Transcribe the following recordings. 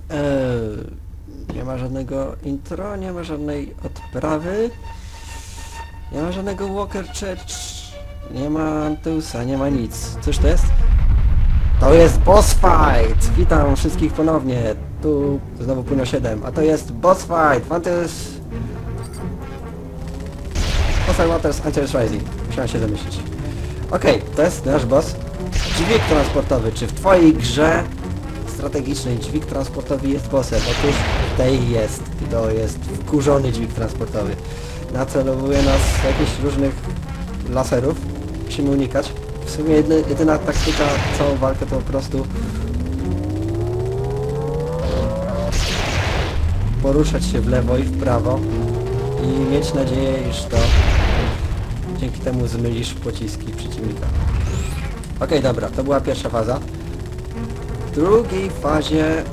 Nie ma żadnego intro, nie ma żadnej odprawy, nie ma żadnego Walker Church, nie ma Anteusa, nie ma nic. Cóż to jest? To jest boss fight! Witam wszystkich ponownie. Tu znowu Punio 7, a to jest boss fight! Anteus... Fossil Waters Anteus Rising. Musiałem się zamyślić. Okej, to jest nasz boss. Dźwig transportowy. Czy w twojej grze strategicznej dźwig transportowy jest bossem? Otóż w tej jest. I to jest wkurzony dźwig transportowy. Nacelowuje nas z jakichś różnych laserów. Musimy unikać. W sumie jedyna taktyka całą walkę to po prostu poruszać się w lewo i w prawo i mieć nadzieję, iż to dzięki temu zmylisz pociski przeciwnika. Okej, dobra, to była pierwsza faza. W drugiej fazie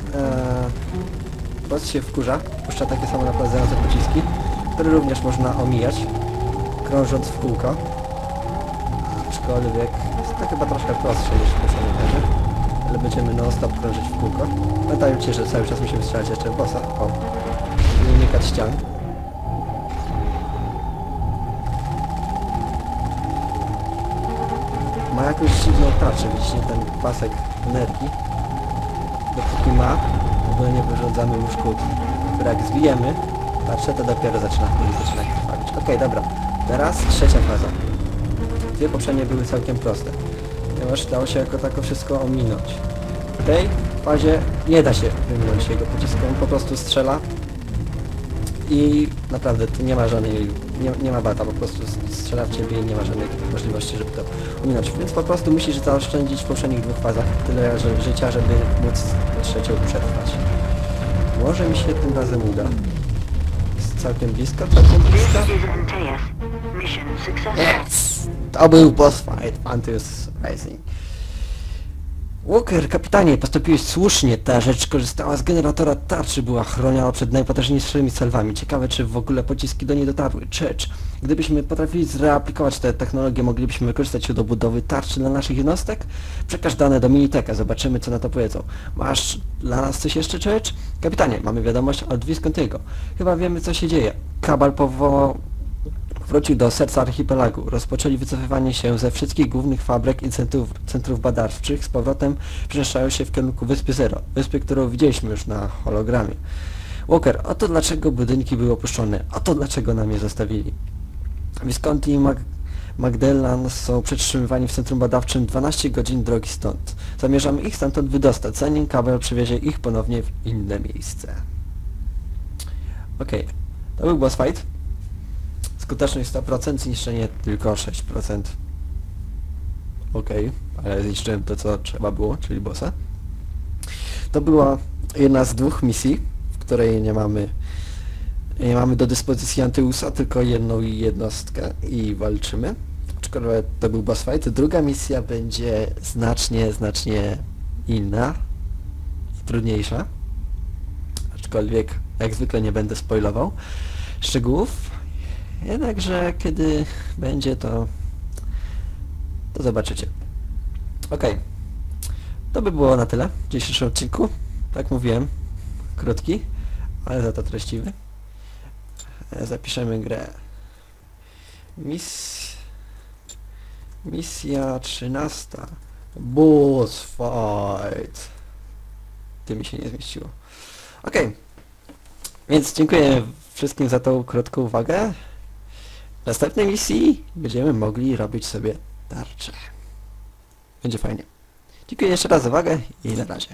boss się wkurza, puszcza takie samo napędzające pociski, które również można omijać, krążąc w kółko. Aczkolwiek jest to chyba troszkę prostsze niż w personażu, ale będziemy non-stop krążyć w kółko. Pamiętajcie, że cały czas musimy strzelać jeszcze w bossa. O! I unikać ścian. Ma jakąś dziwną tarczę, widzicie ten pasek energii. Dopóki ma, w ogóle nie wyrządzamy mu szkód. Które jak zbijemy tarczę, to dopiero zaczyna krwawić. Okej, dobra. Teraz trzecia faza. Dwie poprzednie były całkiem proste, ponieważ dało się jako tako wszystko ominąć. W tej fazie nie da się wyminąć jego pocisku, on po prostu strzela i naprawdę tu nie ma żadnej, nie ma bata, po prostu strzela w ciebie i nie ma żadnej możliwości, żeby to ominąć. Więc po prostu musisz zaoszczędzić w poprzednich dwóch fazach tyle życia, żeby móc trzecią przetrwać. Może mi się tym razem uda. Jest całkiem blisko, całkiem blisko. Yes! To był boss fight, Anteus Rising. Walker, kapitanie, postąpiłeś słusznie. Ta rzecz korzystała z generatora tarczy, była chroniona przed najpotężniejszymi salwami. Ciekawe, czy w ogóle pociski do niej dotarły. Church, gdybyśmy potrafili zreaplikować tę technologię, moglibyśmy wykorzystać ją do budowy tarczy dla naszych jednostek? Przekaż dane do Miniteka, zobaczymy, co na to powiedzą. Masz dla nas coś jeszcze, Church? Kapitanie, mamy wiadomość od Viscontiego. Chyba wiemy, co się dzieje. Kabal wrócił do serca archipelagu. Rozpoczęli wycofywanie się ze wszystkich głównych fabryk i centrów badawczych. Z powrotem przemieszczają się w kierunku Wyspy Zero. Wyspy, którą widzieliśmy już na hologramie. Walker, oto dlaczego budynki były opuszczone. Oto dlaczego nam je zostawili. Visconti i Magdellan są przetrzymywani w centrum badawczym 12 godzin drogi stąd. Zamierzamy ich stamtąd wydostać, zanim kabel przewiezie ich ponownie w inne miejsce. Okej. To był boss fight. Skuteczność 100%, zniszczenie tylko 6%. Okej, ale zniszczyłem to, co trzeba było, czyli bossa. To była jedna z dwóch misji, w której nie mamy do dyspozycji Anteusa, tylko jedną jednostkę i walczymy. Aczkolwiek to był boss fight. Druga misja będzie znacznie inna i trudniejsza. Aczkolwiek jak zwykle nie będę spoilował szczegółów. Jednakże kiedy będzie to zobaczycie. Okej. To by było na tyle w dzisiejszym odcinku. Tak mówiłem, krótki, ale za to treściwy. Zapiszemy grę. Misja 13. Boss fight. Tu mi się nie zmieściło. Okej. Więc dziękuję wszystkim za tą krótką uwagę. W następnej misji będziemy mogli robić sobie tarczę. Będzie fajnie. Dziękuję jeszcze raz za uwagę i na razie.